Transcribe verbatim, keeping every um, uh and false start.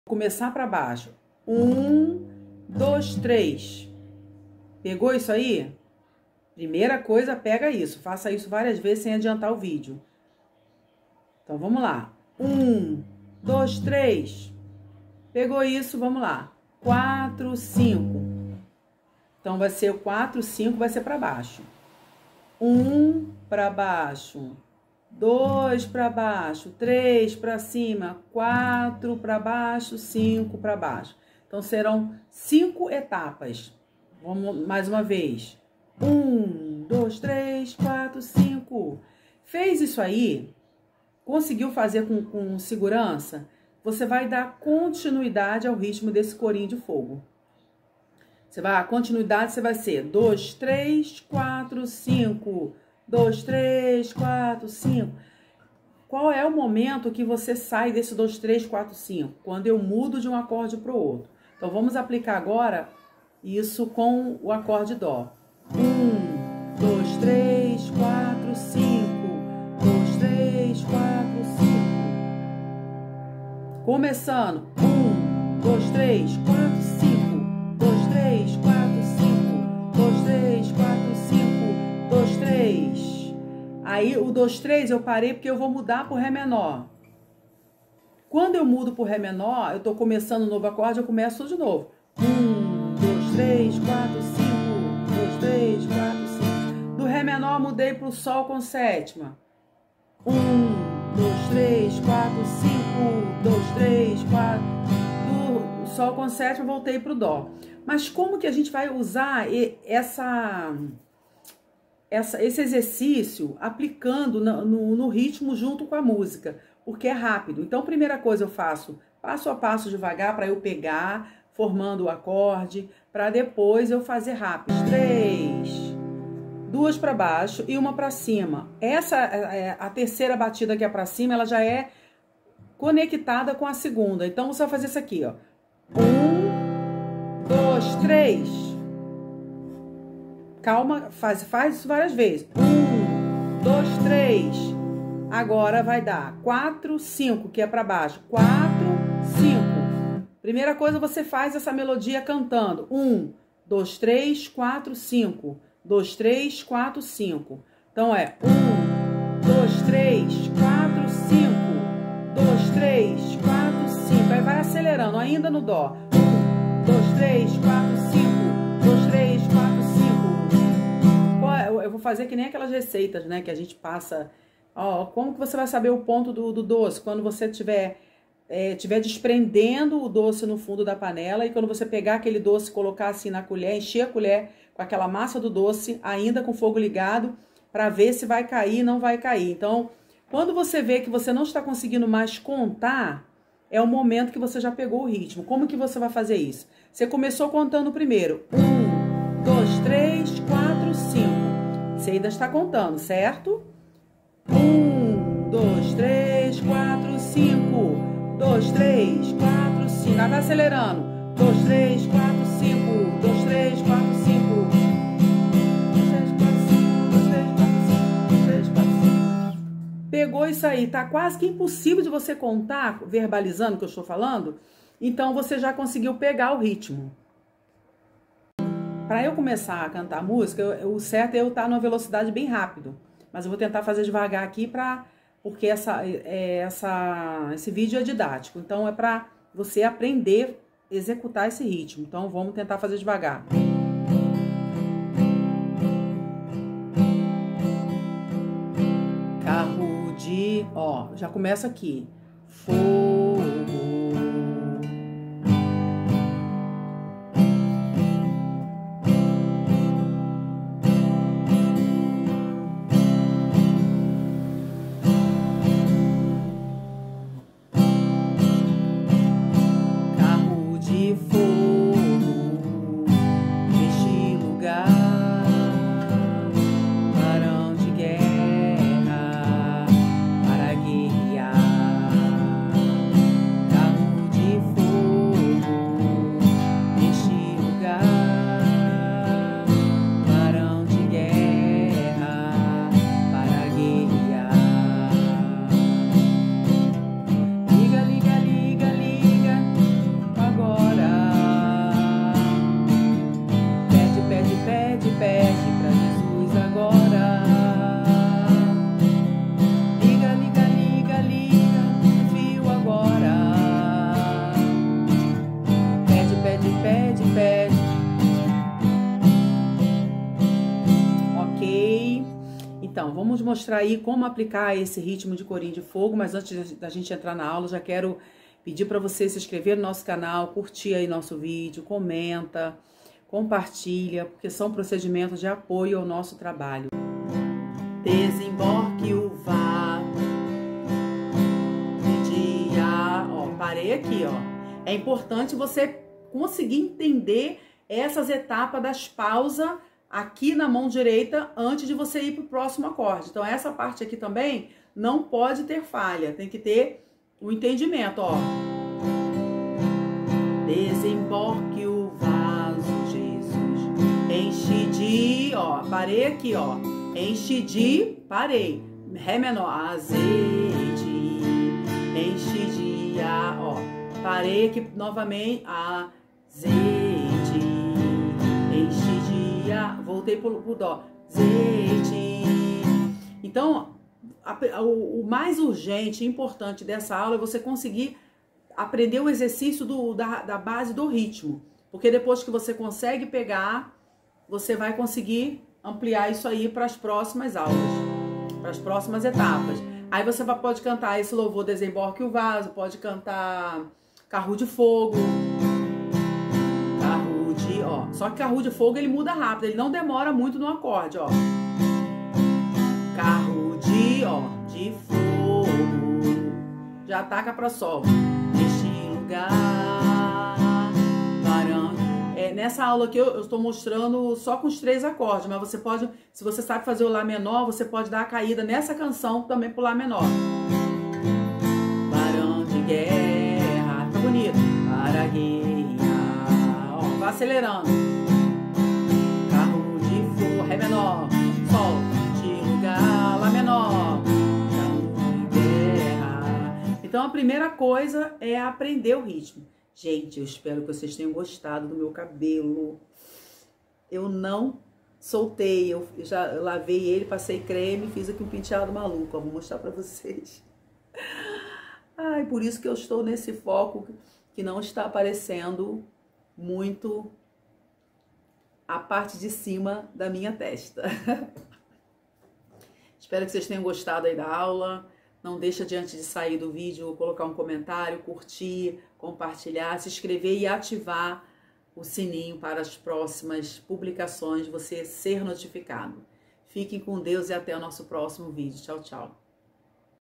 Começar para baixo. Um, dois, três. Pegou isso aí? Primeira coisa, pega isso. Faça isso várias vezes sem adiantar o vídeo. Então, vamos lá. Um, dois, três. Pegou isso, vamos lá. Quatro, cinco. Então, vai ser o quatro, cinco, vai ser para baixo. Um para baixo. Dois para baixo. Três para cima. Quatro para baixo. Cinco para baixo. Então, serão cinco etapas. Vamos mais uma vez. Um, dois, três, quatro, cinco. Fez isso aí? Conseguiu fazer com, com segurança? Você vai dar continuidade ao ritmo desse corinho de fogo. Você vai, a continuidade você vai ser dois, três, quatro, cinco. dois, três, quatro, cinco. Qual é o momento que você sai desse dois, três, quatro, cinco? Quando eu mudo de um acorde para o outro. Então, vamos aplicar agora isso com o acorde Dó. um, dois, três, quatro, cinco. dois, três, quatro, cinco. Começando. um, dois, três, quatro, cinco. dois, três, quatro, cinco. dois, três, quatro, cinco. dois, três. Aí, o dois, três eu parei porque eu vou mudar pro Ré menor. Quando eu mudo pro Ré menor, eu tô começando um novo acorde, eu começo de novo. um, dois, três, quatro, cinco. dois, três, quatro, cinco. Do Ré menor, mudei pro Sol com sétima. um, dois, três, quatro, cinco. dois, três, quatro. Do Sol com sétima, voltei pro Dó. Mas como que a gente vai usar essa... Essa, esse exercício aplicando no, no, no ritmo junto com a música, porque é rápido. Então, primeira coisa eu faço passo a passo devagar para eu pegar, formando o acorde, para depois eu fazer rápido. Três, duas para baixo e uma para cima. Essa, a terceira batida que é para cima, ela já é conectada com a segunda. Então, você vai fazer isso aqui, ó. Um, dois, três. Calma, faz, faz isso várias vezes. Um, dois, três. Agora vai dar quatro, cinco, que é para baixo. Quatro, cinco. Primeira coisa, você faz essa melodia cantando. Um, dois, três, quatro, cinco. Dois, três, quatro, cinco. Então é um, dois, três, quatro, cinco. Dois, três, quatro, cinco. Aí vai acelerando, ainda no Dó. Um, dois, três, quatro, cinco. Dois, três, quatro, cinco. Eu vou fazer que nem aquelas receitas, né, que a gente passa, ó, como que você vai saber o ponto do, do doce? Quando você tiver, é, tiver desprendendo o doce no fundo da panela e quando você pegar aquele doce, colocar assim na colher, encher a colher com aquela massa do doce, ainda com o fogo ligado, para ver se vai cair, não vai cair. Então, quando você vê que você não está conseguindo mais contar, é o momento que você já pegou o ritmo. Como que você vai fazer isso? Você começou contando primeiro, um, dois, três, quatro, cinco. Você ainda está contando, certo? Um, dois, três, quatro, cinco. Dois, três, quatro, cinco. Agora vai acelerando. Dois, três, quatro, cinco. Dois, três, quatro, cinco. Dois, três, quatro, cinco. Dois, três, quatro, cinco. Dois, três, quatro, cinco. Pegou isso aí. Tá quase que impossível de você contar, verbalizando o que eu estou falando. Então, você já conseguiu pegar o ritmo. Para eu começar a cantar música, eu, o certo é eu estar numa velocidade bem rápido. Mas eu vou tentar fazer devagar aqui, pra, porque essa, é, essa, esse vídeo é didático. Então, é para você aprender a executar esse ritmo. Então, vamos tentar fazer devagar. Carro de... Ó, já começa aqui. Fogo. vamos mostrar aí como aplicar esse ritmo de corinho de fogo, mas antes da gente entrar na aula, já quero pedir para você se inscrever no nosso canal, curtir aí nosso vídeo, comenta, compartilha, porque são procedimentos de apoio ao nosso trabalho. Desemborque o Vá, dia, ó, parei aqui, ó. É importante você conseguir entender essas etapas das pausas aqui na mão direita antes de você ir para o próximo acorde. Então essa parte aqui também não pode ter falha, tem que ter o entendimento, ó. Desemborque o vaso, Jesus, enche de, ó, parei aqui, ó, enche de, parei, Ré menor, azeite, enche de, a, ó, parei aqui novamente, azeite, enche de, a, voltei pro, pro dó, azeite. Então, a, o, o mais urgente e importante dessa aula é você conseguir aprender o exercício do, da, da base do ritmo, porque depois que você consegue pegar, você vai conseguir ampliar isso aí para as próximas aulas, para as próximas etapas. Aí você vai, pode cantar esse louvor Desemborque o Vaso, pode cantar Carro de Fogo, Carro de, ó, só que Carro de Fogo ele muda rápido, ele não demora muito no acorde, ó. Carro de, ó, de fogo, já ataca para sol. É, nessa aula aqui eu, eu estou mostrando só com os três acordes, mas você pode, se você sabe fazer o Lá menor, você pode dar a caída nessa canção também pro Lá menor. Barão de guerra, tá bonito. Para guerra, ó, vai acelerando. Carro de fogo, Ré menor, Sol, de lugar, Lá menor. Então, a primeira coisa é aprender o ritmo. Gente, eu espero que vocês tenham gostado do meu cabelo. Eu não soltei, eu já lavei ele, passei creme, fiz aqui um penteado maluco. Ó, vou mostrar pra vocês. Ai, por isso que eu estou nesse foco que não está aparecendo muito a parte de cima da minha testa. Espero que vocês tenham gostado aí da aula. Não deixa de, antes de sair do vídeo, colocar um comentário, curtir, compartilhar, se inscrever e ativar o sininho para as próximas publicações, você ser notificado. Fiquem com Deus e até o nosso próximo vídeo. Tchau, tchau.